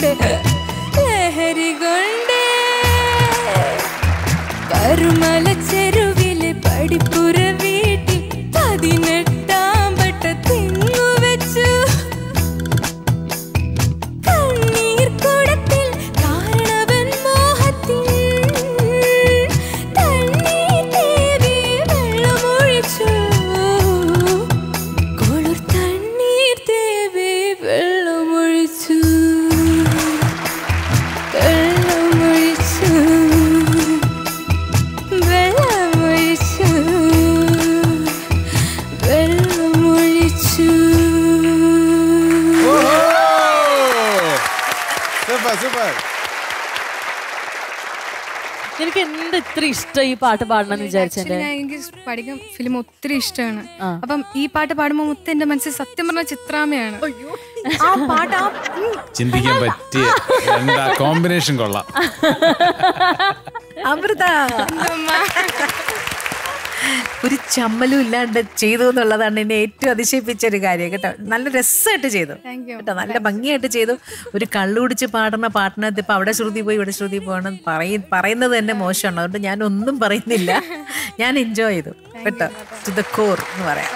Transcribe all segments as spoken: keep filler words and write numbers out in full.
ലഹരി കൊണ്ടേ പരുമല ചെരുവിലെ പടിപ്പുര വീട്ടിൽ പതിനെട്ടാം പട്ട തെങ്ങു വെച്ചു കണ്ണീർ കുടത്തിൽ കാരണവൻ മോഹത്തിൽ തണ്ണീർ തേവി വെള്ളമൊഴിച്ചു കൊളുർ തണ്ണീർ തേവി വെള്ളമൊഴിച്ചു വെള്ളമൊഴിച്ചു വെള്ളമൊഴിച്ചു വെള്ളമൊഴിച്ചു. Super super. എനിക്ക് എന്ത് ഇത്ര ഇഷ്ടം ഈ പാട്ട് പാടണമെന്ന് വിചാരിച്ചെന്റെ. എനിക്ക് പഠിക്കാൻ ഫിലിം ഒത്തിരി ഇഷ്ടമാണ്. അപ്പം ഈ പാട്ട് പാടുമ്പോൾ മുത്ത് എന്റെ മനസ്സിൽ സത്യം പറഞ്ഞ ചിത്രാമ്മയാണ്. ആ പാട്ട് ആ ചിന്തിക്കാൻ പറ്റിയ എന്താ കോമ്പിനേഷൻ കൊള്ളാം. അമൃത ഒരു ചമ്മലും ഇല്ലാണ്ട് ചെയ്തു എന്നുള്ളതാണ് എന്നെ ഏറ്റവും അതിശയിപ്പിച്ച ഒരു കാര്യം കേട്ടോ. നല്ല രസമായിട്ട് ചെയ്തു കേട്ടോ, നല്ല ഭംഗിയായിട്ട് ചെയ്തു. ഒരു കള്ളുകുടിച്ച് പാടുന്ന പാട്ടിനകത്ത് ഇപ്പൊ അവിടെ ശ്രുതി പോയി ഇവിടെ ശ്രുതി പോകണം പറയ പറയുന്നത് തന്നെ മോശമാണ്. അതുകൊണ്ട് ഞാൻ ഒന്നും പറയുന്നില്ല, ഞാൻ എൻജോയ് ചെയ്തു കേട്ടോ. ടു ദ കോർ എന്ന് പറയാം.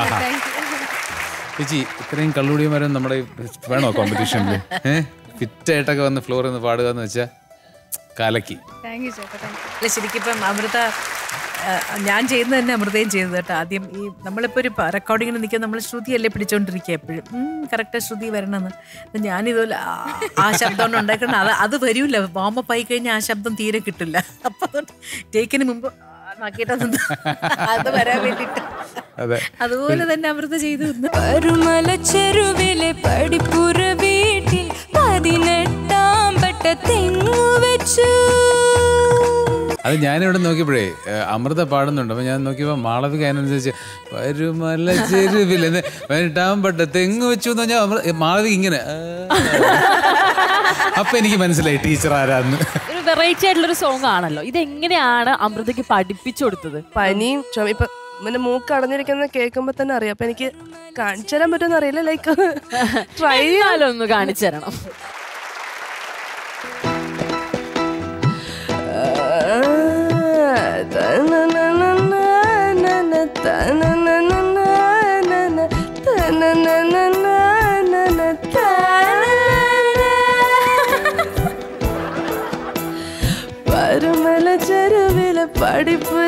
ചേച്ചി ഇത്രയും കള്ളുടിയന്മാരും നമ്മുടെ വേണോ കോമ്പറ്റീഷനിൽ? ഏഹ് ഫിറ്റായിട്ടൊക്കെ വന്ന് ഫ്ലോറിൽ നിന്ന് പാടുക എന്ന് വെച്ചാൽ കലക്കി. അല്ല ശരിക്കും ഇപ്പം അമൃത ഞാൻ ചെയ്യുന്നത് തന്നെ അമൃതയും ചെയ്തത് കേട്ടോ. ആദ്യം ഈ നമ്മളിപ്പോൾ ഒരു റെക്കോർഡിങ്ങിന് നിൽക്കുക, നമ്മൾ ശ്രുതിയല്ലേ പിടിച്ചോണ്ടിരിക്കുക എപ്പോഴും കറക്റ്റ് ശ്രുതി വരണമെന്ന്. ഞാനിതുപോലെ ആ ശബ്ദം ഉണ്ടാക്കണം, അത് അത് വരില്ല. വാമപ്പ് ആയി കഴിഞ്ഞാൽ ആ ശബ്ദം തീരെ കിട്ടില്ല. അപ്പം അതുകൊണ്ട് ടേക്കിന് മുമ്പ് അത് വരാൻ വേണ്ടിട്ട് അതുപോലെ തന്നെ അമൃത ചെയ്തു. പരുമല ചെരുവിലെ പടിപ്പുര വീട്ടിൽ പതിനെട്ടാം പട്ട തെങ്ങു വെച്ചു. അത് ഞാനിവിടെ നോക്കിയപ്പോഴേ അമൃത പാടുന്നുണ്ട്. അപ്പൊ ഞാൻ നോക്കിയപ്പോ മാളവിക അതിനനുസരിച്ച് പരുമല ചെരുവില് പതിനെട്ടാം പട്ട തെങ്ങ് വെച്ചു എന്ന് പറഞ്ഞാൽ മാളവിക ഇങ്ങനെ. അപ്പൊ എനിക്ക് മനസ്സിലായി ടീച്ചർ ആരാന്ന്. ഒരു വെറൈറ്റി ആയിട്ടുള്ള ഒരു സോങ് ആണല്ലോ. ഇതെങ്ങനെയാണ് അമൃതയ്ക്ക് പഠിപ്പിച്ചു കൊടുത്തത്? പനിയും ചുമ ഇപ്പൊ പിന്നെ മൂക്ക് അടഞ്ഞിരിക്കുന്ന കേൾക്കുമ്പോ തന്നെ അറിയാം. അപ്പൊ എനിക്ക് കാണിച്ചു തരാൻ പറ്റുമെന്ന് അറിയില്ല. ലൈക്ക് ട്രൈ ചെയ്യാലോ, ഒന്ന് കാണിച്ചു തരണം. പരുമല ചെരുവിലെ പടിപ്പുര